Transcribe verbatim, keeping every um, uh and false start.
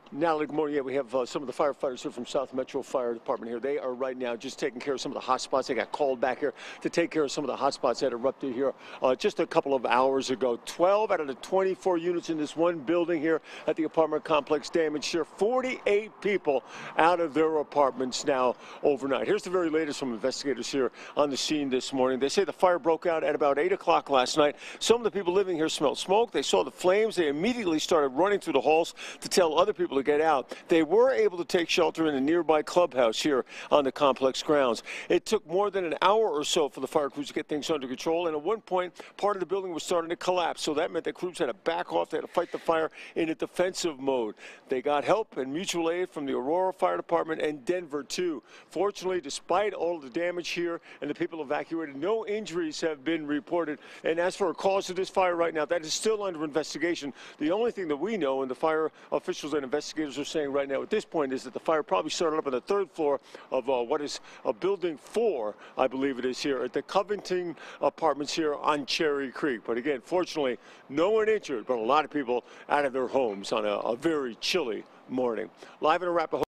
Natalie, good morning. Yeah, we have uh, some of the firefighters here from South Metro Fire Department here. They are right now just taking care of some of the hot spots. They got called back here to take care of some of the hot spots that erupted here uh, just a couple of hours ago. twelve out of the twenty-four units in this one building here at the apartment complex damaged here. forty-eight people out of their apartments now overnight. Here's the very latest from investigators here on the scene this morning. They say the fire broke out at about eight o'clock last night. Some of the people living here smelled smoke. They saw the flames. They immediately started running through the halls to tell other people to get out. They were able to take shelter in a nearby clubhouse here on the complex grounds. It took more than an hour or so for the fire crews to get things under control, and at one point, part of the building was starting to collapse, so that meant that crews had to back off. They had to fight the fire in a defensive mode. They got help and mutual aid from the Aurora Fire Department and Denver, too. Fortunately, despite all of the damage here and the people evacuated, no injuries have been reported. And as for a cause of this fire right now, that is still under investigation. The only thing that we know, and the fire officials and investigators are saying right now at this point, is that the fire probably started up on the third floor of uh, what is a building four, I believe it is, here at the Covington Apartments here on Cherry Creek. But again, fortunately, no one injured, but a lot of people out of their homes on a, a very chilly morning. Live in Arapahoe